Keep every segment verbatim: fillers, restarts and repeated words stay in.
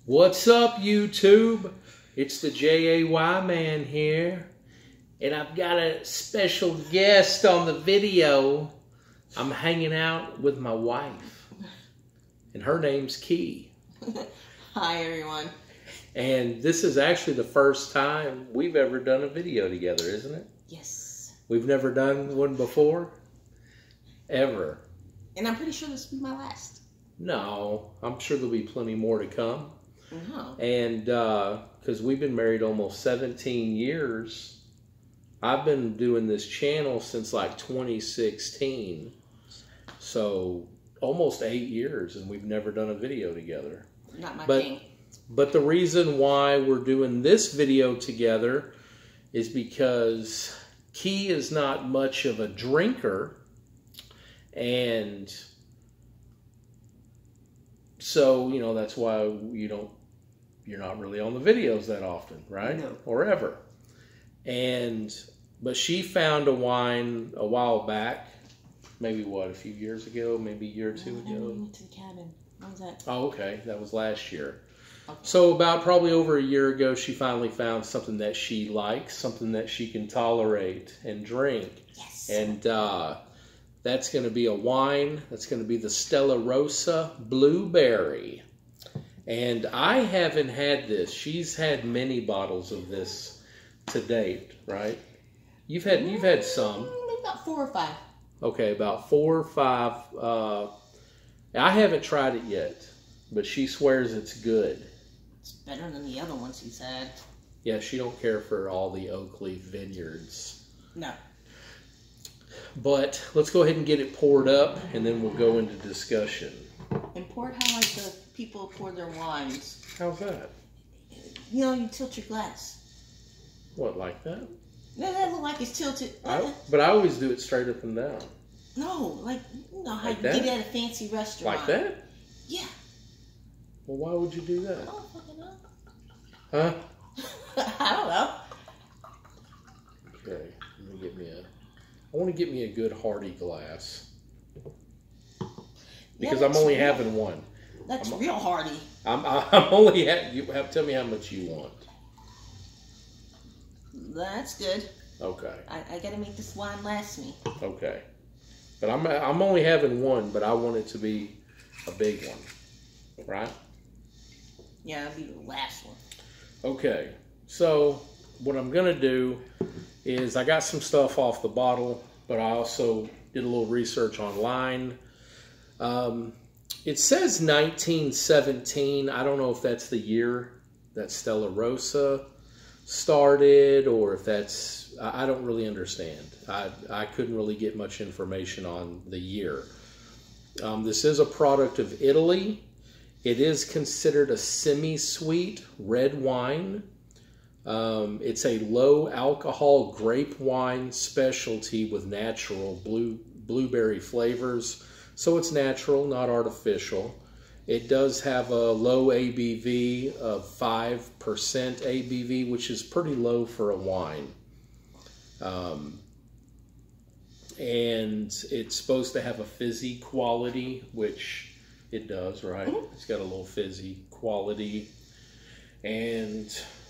What's up, YouTube? It's the J A Y man here, and I've got a special guest on the video. I'm hanging out with my wife, and her name's Key. Hi, everyone. And this is actually the first time we've ever done a video together, isn't it? Yes. We've never done one before? Ever. And I'm pretty sure this will be my last. No, I'm sure there'll be plenty more to come. Mm-hmm. And because uh, we've been married almost seventeen years, I've been doing this channel since like twenty sixteen. So almost eight years, and we've never done a video together. Not my but, thing. But the reason why we're doing this video together is because Key is not much of a drinker. And so, you know, that's why you don't, you're not really on the videos that often, right? No. Or ever. And, but she found a wine a while back, maybe what, a few years ago, maybe a year or two no, ago? We went to the cabin. When was that? Oh, okay. That was last year. Okay. So about probably over a year ago, she finally found something that she likes, something that she can tolerate and drink. Yes. And, uh, that's going to be a wine. That's going to be the Stella Rosa Blueberry. And I haven't had this. She's had many bottles of this to date, right? You've had you've had some. Maybe about four or five. Okay, about four or five. Uh, I haven't tried it yet, but she swears it's good. It's better than the other ones he's had. Yeah, she don't care for all the oak leaf vineyards. No. But let's go ahead and get it poured up, and then we'll go into discussion. And pour it how like the people pour their wines. How's that? You know, you tilt your glass. What, like that? No, that look like it's tilted. I, but I always do it straight up and down. No, like, you know how Like you that? get it at a fancy restaurant. Like that? Yeah. Well, why would you do I that? don't fucking know. Huh? I don't know. Okay, let me get me a... I want to get me a good hearty glass. Because Yeah, I'm only real. having one. That's I'm, real hearty. I'm, I'm only... Ha you have, tell me how much you want. That's good. Okay. I, I gotta make this wine last me. Okay. But I'm, I'm only having one, but I want it to be a big one. Right? Yeah, that'll be the last one. Okay. So, what I'm going to do is I got some stuff off the bottle, but I also did a little research online. Um, it says nineteen seventeen. I don't know if that's the year that Stella Rosa started, or if that's, I don't really understand. I, I couldn't really get much information on the year. Um, this is a product of Italy. It is considered a semi-sweet red wine. Um, it's a low alcohol grape wine specialty with natural blue blueberry flavors. So it's natural, not artificial. It does have a low A B V of five percent A B V, which is pretty low for a wine. Um, and it's supposed to have a fizzy quality, which it does, right? Mm-hmm. It's got a little fizzy quality. And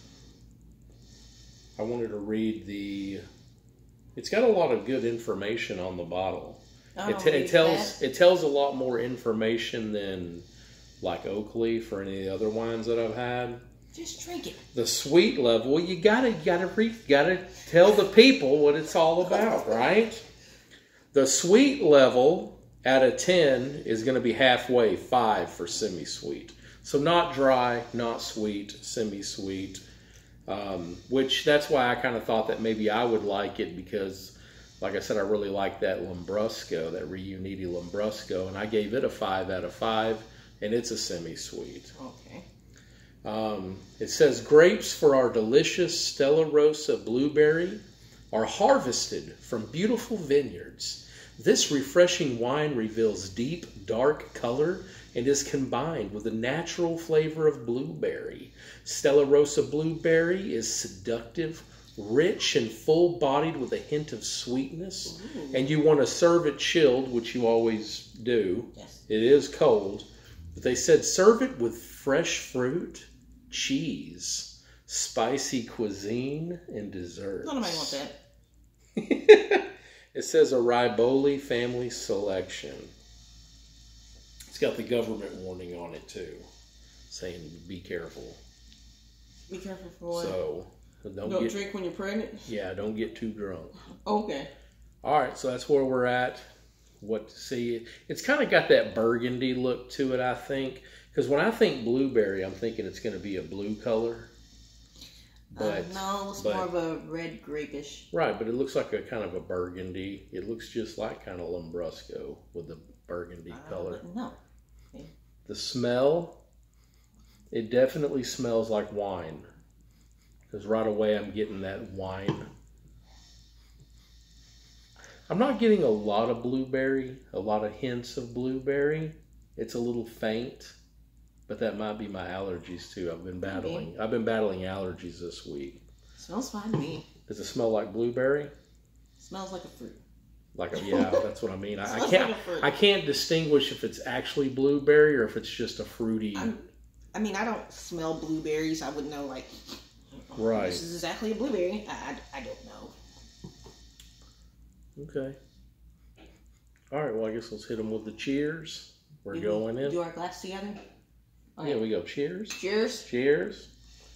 I wanted to read the, it's got a lot of good information on the bottle. Oh, it, it tells it tells a lot more information than like oak leaf or any of the other wines that I've had. Just drink it. The sweet level, you gotta you gotta re, gotta tell the people what it's all about, right? The sweet level out of ten is going to be halfway, five for semi-sweet. So not dry, not sweet, semi-sweet. Um, which that's why I kind of thought that maybe I would like it, because like I said, I really like that Lambrusco, that Riuniti Lambrusco, and I gave it a five out of five, and it's a semi-sweet. Okay. Um, it says, grapes for our delicious Stella Rosa blueberry are harvested from beautiful vineyards. This refreshing wine reveals deep, dark color and is combined with a natural flavor of blueberry. Stella Rosa blueberry is seductive, rich and full-bodied with a hint of sweetness. Ooh. And you want to serve it chilled, which you always do. Yes. It is cold. But they said serve it with fresh fruit, cheese, spicy cuisine, and desserts. Nobody wants that. It says a Riboli family selection. It's got the government warning on it too, saying be careful. Be careful for what? So don't, don't get, drink when you're pregnant. Yeah, don't get too drunk. Okay. All right, so that's where we're at. What to see? It's kind of got that burgundy look to it, I think. Because when I think blueberry, I'm thinking it's going to be a blue color. But uh, no, it's but, more of a red grapish. Right, but it looks like a kind of a burgundy. It looks just like kind of Lambrusco with the burgundy I color. No. The smell, it definitely smells like wine. Because right away I'm getting that wine. I'm not getting a lot of blueberry, a lot of hints of blueberry. It's a little faint, but that might be my allergies too. I've been battling. I've been battling allergies this week. Smells fine to me. Does it smell like blueberry? Smells like a fruit. Like a, yeah, that's what I mean. I, I can't. Like I can't distinguish if it's actually blueberry or if it's just a fruity. I'm, I mean, I don't smell blueberries. I wouldn't know like. Oh, right. This is exactly a blueberry. I, I, I don't know. Okay. All right. Well, I guess let's hit them with the cheers. We're Do going we in. Do our glass together. Okay. Yeah, we go. Cheers. Cheers. Cheers.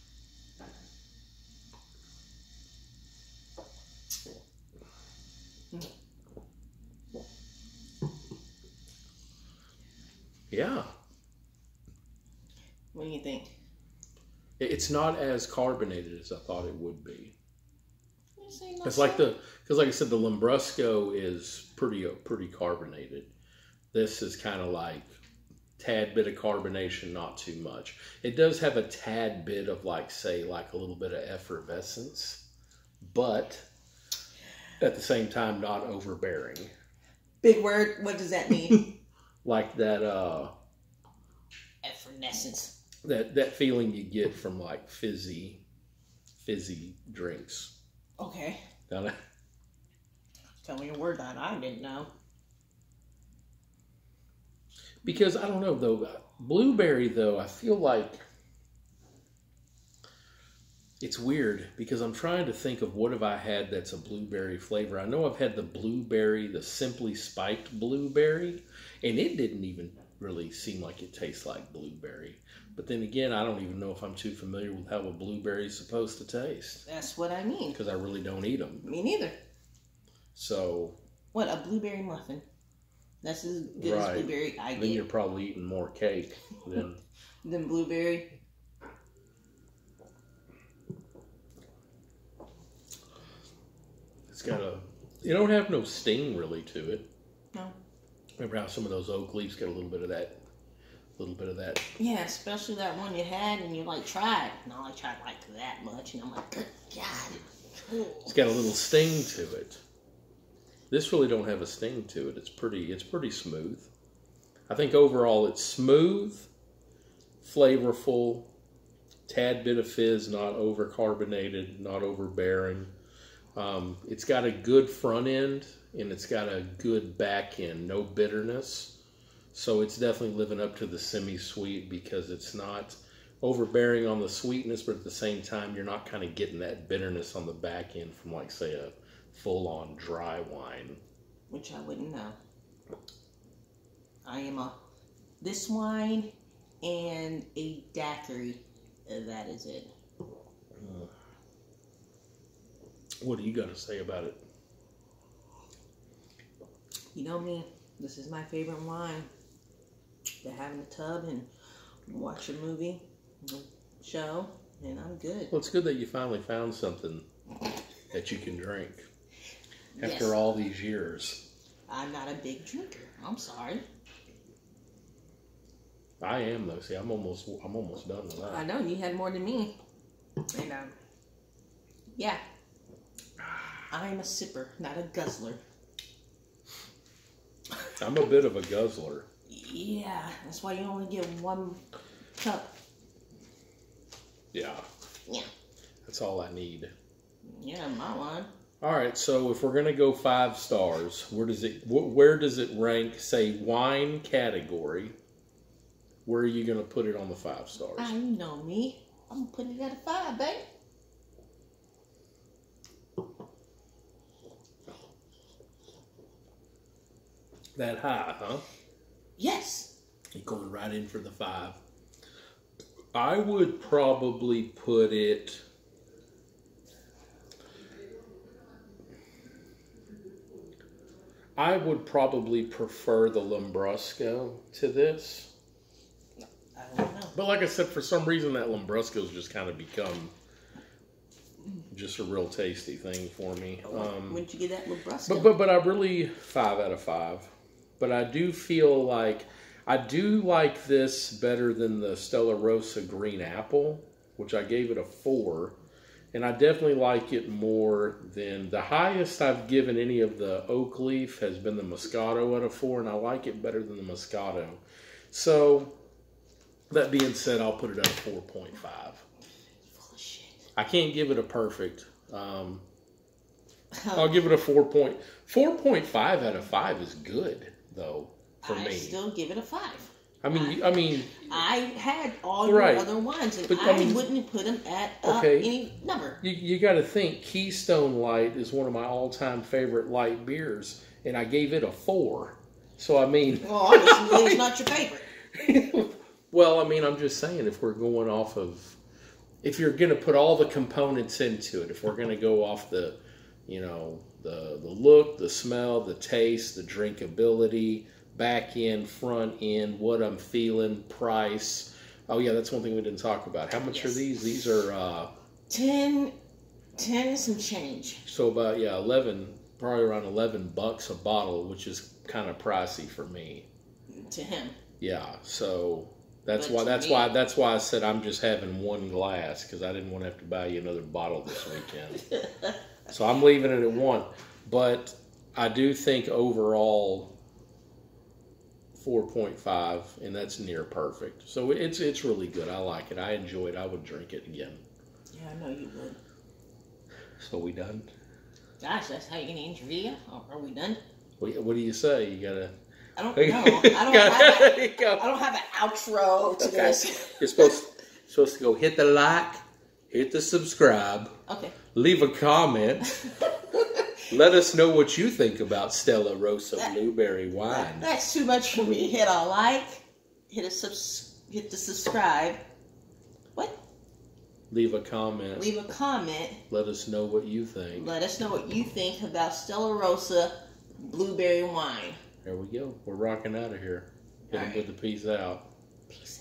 Yeah. What do you think? It's not as carbonated as I thought it would be. It's so? like the, because like I said, the Lambrusco is pretty pretty carbonated. This is kind of like tad bit of carbonation, not too much. It does have a tad bit of like, say, like a little bit of effervescence, but at the same time, not overbearing. Big word. What does that mean? Like that, uh, effervescence. That that feeling you get from like fizzy, fizzy drinks. Okay. Got it? Tell me a word that I didn't know. Because I don't know though, blueberry though, I feel like it's weird because I'm trying to think of what have I had that's a blueberry flavor. I know I've had the blueberry, the simply spiked blueberry, and it didn't even really seem like it tastes like blueberry. But then again, I don't even know if I'm too familiar with how a blueberry is supposed to taste. That's what I mean. Because I really don't eat them. Me neither. So. What, a blueberry muffin? That's as good right. as blueberry I get. Then you're probably eating more cake than... than blueberry. It's got a... You don't have no sting really to it. No. Remember how some of those oak leaves get a little bit of that... A little bit of that. Yeah, especially that one you had and you like tried. And I like tried like that much and I'm like, good God. It's got a little sting to it. This really don't have a sting to it. It's pretty it's pretty smooth. I think overall it's smooth, flavorful, tad bit of fizz, not over carbonated, not overbearing. Um, it's got a good front end and it's got a good back end, no bitterness. So it's definitely living up to the semi-sweet because it's not overbearing on the sweetness, but at the same time, you're not kind of getting that bitterness on the back end from, like, say, a full-on dry wine. Which I wouldn't know. I am a this wine and a daiquiri. That is it. Uh, what do you got to say about it? You know me. This is my favorite wine to have in the tub and watch a movie, show, and I'm good. Well, it's good that you finally found something that you can drink after yes. all these years. I'm not a big drinker. I'm sorry. I am though. See, I'm almost, I'm almost done with that. I know you had more than me, and um, yeah, I'm a sipper, not a guzzler. I'm a bit of a guzzler. Yeah, that's why you only get one cup. Yeah. Yeah. That's all I need. Yeah, my one. All right, so if we're gonna go five stars, where does it where does it rank? Say wine category. where are you going to put it on the five stars? I know me. I'm going to put it at a five, babe. That high, huh? Yes. You're going right in for the five. I would probably put it... I would probably prefer the Lambrusco to this. I don't know. But like I said, for some reason that Lambrusco's just kind of become just a real tasty thing for me. Um, When'd you get that Lambrusco? But, but, but I really, five out of five. But I do feel like, I do like this better than the Stella Rosa Green Apple, which I gave it a four. And I definitely like it more than, the highest I've given any of the oak leaf has been the Moscato at a four, and I like it better than the Moscato. So, that being said, I'll put it at a four point five. Full of shit. I can't give it a perfect. Um, I'll give it a four point, four point five out of five is good, though, for I me. I still give it a five. I mean, I, I mean, I had all right. your other ones, and But, I, I mean, wouldn't put them at uh, okay. any number. You, you got to think, Keystone Light is one of my all-time favorite light beers, and I gave it a four. So, I mean... Well, obviously, it's not your favorite. Well, I mean, I'm just saying, if we're going off of... If you're going to put all the components into it, if we're going to go off the, you know, the, the look, the smell, the taste, the drinkability... back end, front end, what I'm feeling, price. Oh yeah, that's one thing we didn't talk about. How much yes. are these? These are uh, ten, ten and some change. So about yeah, eleven, probably around eleven bucks a bottle, which is kind of pricey for me. To him. Yeah, so that's but why that's me, why that's why I said I'm just having one glass because I didn't want to have to buy you another bottle this weekend. So I'm leaving it at one, but I do think overall. four point five, and that's near perfect. So it's it's really good. I like it. I enjoy it. I would drink it again. Yeah, I know you would. So we done? Gosh, that's how you're going to end your video? Are we done? What, what do you say? You gotta... I don't know. I don't, have, a, I don't have an outro to okay. this. You're supposed, supposed to go hit the like, hit the subscribe, okay. leave a comment. Let us know what you think about Stella Rosa that, Blueberry Wine. That, that's too much for me. Hit a like, hit a subs, hit the subscribe. What? Leave a comment. Leave a comment. Let us know what you think. Let us know what you think about Stella Rosa Blueberry Wine. There we go. We're rocking out of here. Hit them with the peace out. Peace out.